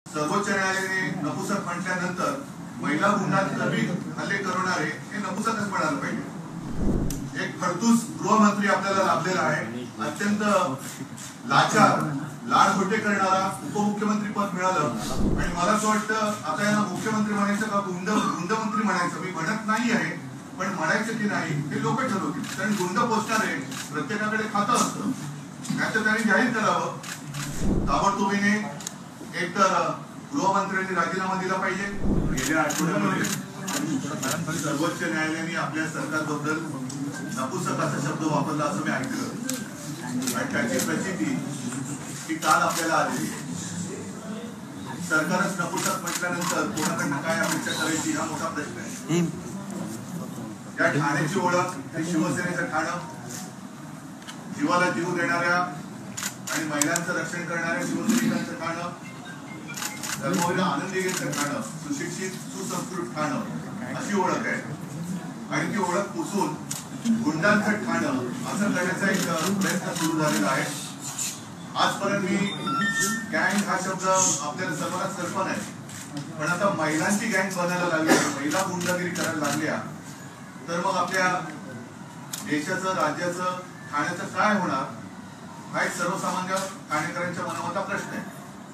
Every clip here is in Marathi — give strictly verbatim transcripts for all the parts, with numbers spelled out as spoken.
सर्वोच्च न्यायालयाने नपुसक म्हटल्यानंतर महिला गुंडांनी हल्ले करणारे हे नपुसकच म्हणायला पाहिजे। एक खडतूस गृहमंत्री आपल्याला लाभलेला आहे, अत्यंत लाचार लाडघोटे करणारा उपमुख्यमंत्री पद मिळालं आणि मला असं वाटतं आता यांना मुख्यमंत्री म्हणायचं का गुंड गुंडमंत्री म्हणायचं मी म्हणत नाही आहे, पण म्हणायचं की नाही हे लोक ठरवतील। कारण गुंड पोचणारे प्रत्येकाकडे खातं असतं, त्याचं त्यांनी जाहीर करावं ताबडतोबीने। एक तर गृहमंत्र्यांनी राजीनामा दिला पाहिजे। गेल्या आठवड्यामध्ये सर्वोच्च न्यायालयाने आपल्या सरकारबद्दल नपुसक असा शब्द वापरला असं मी ऐकलं आणि त्याची प्रचिती ही काल आपल्याला आलेली आहे। सरकारच नपुसक म्हटल्यानंतर कोणाकडनं काय अपेक्षा करायची हा मोठा प्रश्न आहे। या ठाण्याची ओळख हे शिवसेनेचं ठाणं, जीवाला जीव देणाऱ्या आणि महिलांचं रक्षण करणाऱ्या शिवसैनिकांचं ठाणं, धर्मवीर आनंदींचं ठाणं, सुशिक्षित सुसंस्कृत ठाणं अशी ओळख आहे आणि ती ओळख पुसून गुंडांचं ठाणं असं करण्याचा एक प्रयत्न सुरू झालेला आहे। आजपर्यंत मी गँग हा शब्द आपल्याला सर्वांना कल्पना आहे, पण आता महिलांची गँग बनायला लागली, महिला गुंडगिरी करायला लागल्या तर मग आपल्या देशाचं राज्याचं ठाण्याचं काय होणार हा एक सर्वसामान्य ठाणेकरांच्या मनामधला प्रश्न आहे।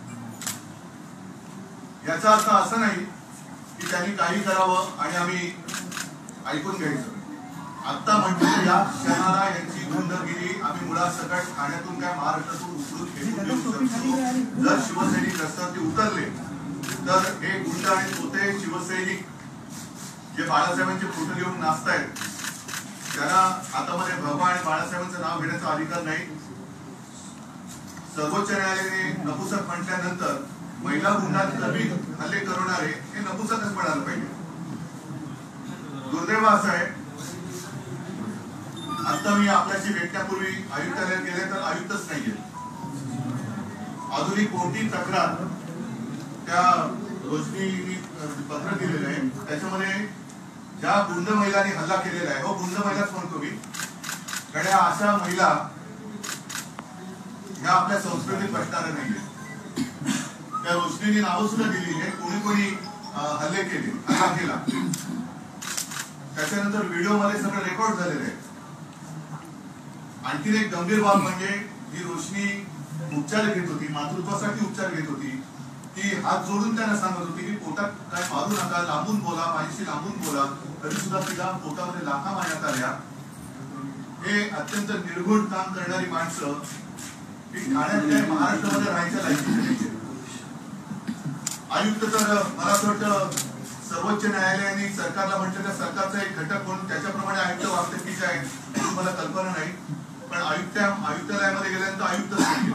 याचा अर्थ असा नाही की त्यांनी काही करावं आणि आम्ही ऐकून घ्यायचं। आता म्हणजे या क्षणाला यांची गुंडगिरी आम्ही मुळासकट ठाण्यातून काय महाराष्ट्रातून उचलून फेकून देऊ शकतो। जर शिवसैनिक रस्त्यावरती उतरले तर हे गुंड आणि तोते शिवसैनिक जे बाळासाहेबांचे फोटो घेऊन नाचतायत त्यांना हातामध्ये भगवा आणि बाळासाहेबांचं नाव घेण्याचा अधिकार नाही। सर्वोच्च न्यायालयाने नपुसक म्हटल्यानंतर महिला गुंडांनी हल्ले करणारे हे नपुसकच म्हणायला पाहिजे। दुर्दैव असं आहे, आता मी आपल्याशी भेटण्यापूर्वी आयुक्तालयात गेले तर आयुक्तच नाहीये। आधुनिक कोणती तक्रार त्या रोशनीने पत्र दिलेलं आहे त्याच्यामध्ये ज्या गुंड महिलांनी हल्ला केलेला आहे, हो गुंड महिलाच म्हणतो मी, कारण अशा महिला ह्या आपल्या संस्कृतीत बसणाऱ्या नाहीये। त्या रोशनीने नावं सुद्धा दिली आहे, कोणी कोणी हल्ले केले हल्ला केला, त्याच्यानंतर व्हिडिओ मध्ये सगळं रेकॉर्ड झालेलं आहे। आणखी एक गंभीर बाब म्हणजे ही रोशनी उपचार घेत होती, मातृत्वासाठी उपचार घेत होती, ती हात जोडून त्यांना सांगत होती की पोटात काय मारू नका, लांबून बोला, माझ्याशी लांबून बोला, तरी सुद्धा तिला पोटामध्ये लाथा मारण्यात आल्या। हे अत्यंत निर्घुण काम करणारी माणसं ही ठाण्यात काय महाराष्ट्रामध्ये राहायच्या लायकीची नाही। आयुक्त तर मला असं वाटतं सर्वोच्च न्यायालयाने सरकारला म्हटलं सरकारचा एक घटक म्हणून त्याच्याप्रमाणे आयुक्त वागतात की काय मला कल्पना नाही, पण आयुक्त आयुक्तालयामध्ये गेल्यानंतर आयुक्तच नाही।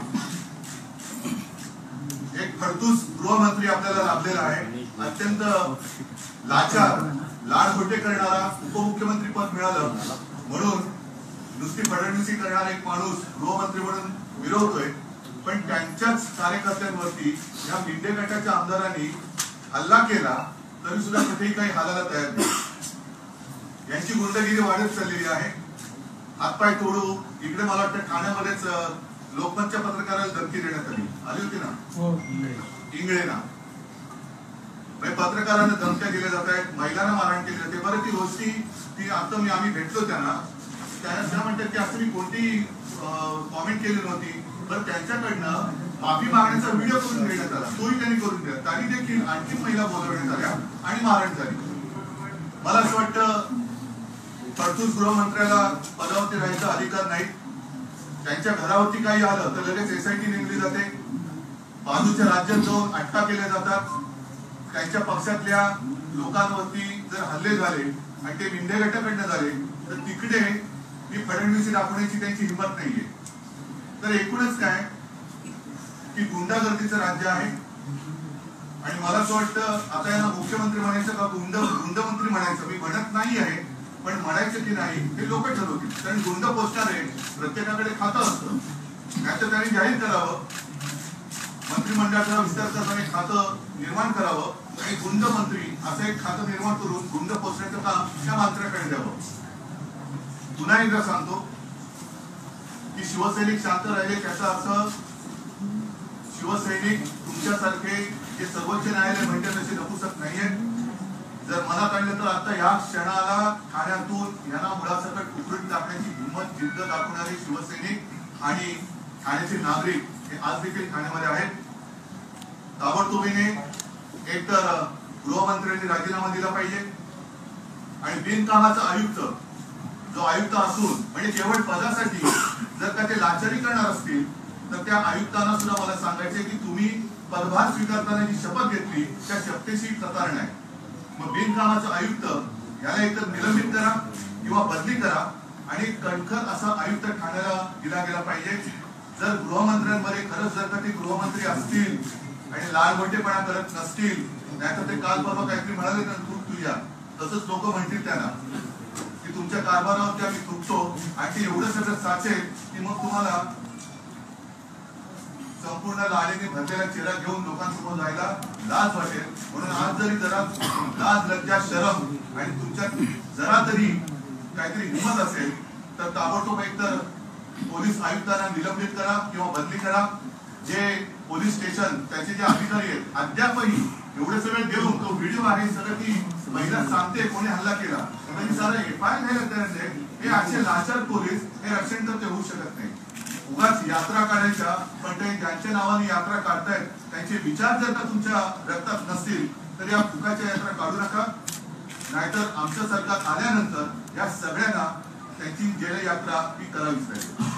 एक खडतूस गृहमंत्री आपल्याला लाभलेला आहे, अत्यंत लाचार लाडघोटे करणारा उपमुख्यमंत्री पद मिळालं म्हणून नुसती फडणवीसी करणारा एक माणूस गृहमंत्री म्हणून विरोधतोय, पण त्यांच्याच कार्यकर्त्यांवरती या मिंडे गटाच्या आमदारांनी हल्ला केला तरी सुद्धा कुठेही काही हालायला तयार नाही। यांची गुंडगिरी वाढत चाललेली आहे। हातपाय तोडू इकडे मला वाटतं ठाण्यामध्येच लोकमतच्या पत्रकाराला धमकी देण्यात आली आली होती ना, इंगळेना पत्रकारांना धमक्या दिल्या जात आहेत, महिलांना मारहाण केली जाते। बरं ती रोशनी ती आता मी आम्ही भेटलो त्यांना त्यांना म्हणतात की असं मी कोणती कॉमेंट केली नव्हती, पण त्यांच्याकडनं माफी मागण्याचा व्हिडिओ करून घेण्यात आला, तोही त्यांनी करून दिला, त्यांनी देखील आणखी महिला बोलवण्यात आल्या आणि मारहाण झाली। मला असं वाटतं खडतूस गृहमंत्र्याला पदावरती राहायचा अधिकार नाही। त्यांच्या घरावरती काही आलं तर लगेच एसआयटी नेमली जाते, बाजूच्या राज्यात जाऊन अटका केल्या जातात। त्यांच्या पक्षातल्या लोकांवरती जर हल्ले झाले आणि ते मिंडे गटाकडनं झाले तर तिकडे मी फडणवीसी दाखवण्याची त्यांची हिंमत नाहीये। तर एकूणच काय की गुंडागर्दीचं राज्य आहे आणि मला असं वाटतं आता यांना मुख्यमंत्री म्हणायचं का गुंड गुंडमंत्री म्हणायचं मी म्हणत नाही आहे, पण म्हणायचं की नाही हे लोक ठरवतील। कारण गुंड पोचणारे प्रत्येकाकडे खातं असतं, त्याचं त्यांनी जाहीर करावं, मंत्रिमंडळाचा विस्तार करताना एक खातं निर्माण करावं आणि गुंड मंत्री असं एक खातं निर्माण करून गुंड पोचण्याचं काम त्या मंत्र्याकडे द्यावं। पुन्हा एकदा सांगतो की शिवसैनिक शांत राहिले त्याचा अर्थ शिवसैनिक तुमच्यासारखे जे सर्वोच्च न्यायालय म्हणते तसे नपुसक नाहीये. जर मनात आणलं तर आता या क्षणाला ठाण्यातून यांना मुळासकट उकळून टाकण्याची हिंमत जिद्द दाखवणारे शिवसैनिक आणि ठाण्याचे नागरिक हे आज देखील ठाण्यामध्ये आहेत. ताबडतोबीने एकतर गृहमंत्र्यांनी राजीनामा दिला पाहिजे आणि बिनकामाचा आयुक्त जो आयुक्त असून म्हणजे केवळ पदासाठी जर का ते लाचारी करणार असतील तर त्या आयुक्तांना सुद्धा मला सांगायचे की तुम्ही पदभार स्वीकारताना जी शपथ घेतली त्या शपथेची कतार नाही. मग बिनकामाचा आयुक्त याला एकतर निलंबित करा किंवा बदली करा आणि कणखर असा आयुक्त ठाण्याला दिला गेला पाहिजे. जर गृहमंत्र्यांमध्ये खरंच जर का ते गृहमंत्री असतील आणि लालमोठेपणा करत नसतील, नाहीतर ते काल परवा काहीतरी म्हणाले ना तू तुझ्या तसंच लोक म्हणतील त्यांना की तुमच्या कारभारावरती आम्ही तुटतो आणि ते एवढं सगळं साचेल की मग तुम्हाला संपूर्ण लालेने भरलेला चेहरा घेऊन लोकांसमोर जायला लाज वाटेल. म्हणून आज जरी जरा लाज लज्जा शरम आणि तुमच्यात जरा तरी काहीतरी हिंमत असेल तर ताबडतोब एकतर पोलीस आयुक्तांना निलंबित करा किंवा बदली करा. जे पोलीस स्टेशन त्याचे जे अधिकारी आहेत अद्यापही एवढे सगळे देऊन तो व्हिडिओ आहे सगळं ती महिला सांगते कोणी हल्ला केला म्हणजे सारं एफ आय आर घ्यायला तयार हे असे लाचार पोलीस हे रक्षण तर ते होऊ शकत नाही. उगाच यात्रा काढायच्या पण ते ज्यांच्या नावाने यात्रा काढतायत त्यांचे विचार जर का तुमच्या रक्तात नसतील तर या फुकाच्या यात्रा काढू नका. नाहीतर आमचं सरकार आल्यानंतर या सगळ्यांना त्यांची जेल यात्रा ही करावीच लागेल.